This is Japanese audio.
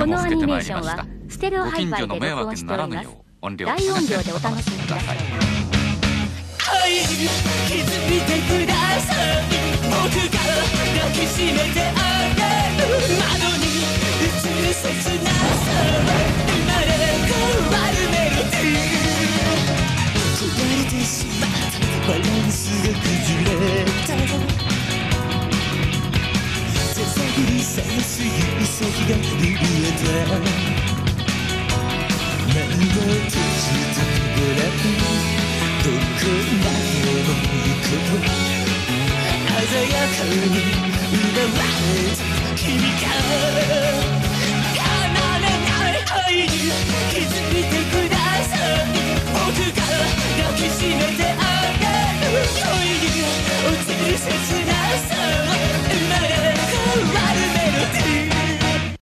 このアニメーションはステレオハイファイで録音しております。大音量でお楽しみください。 はい、気づいてください。僕が抱きしめてあげる。窓に映る切なさは生まれ変わるメロディー。壊れてしまったバランスが崩れた。手探り探す指先が震えた。目を閉じてごらん、どこまでも行こう。鮮やかに奪われた君が離れない範囲に気づいてください。僕が抱きしめてあげる。恋に落ちる切なさは生まれ変わる。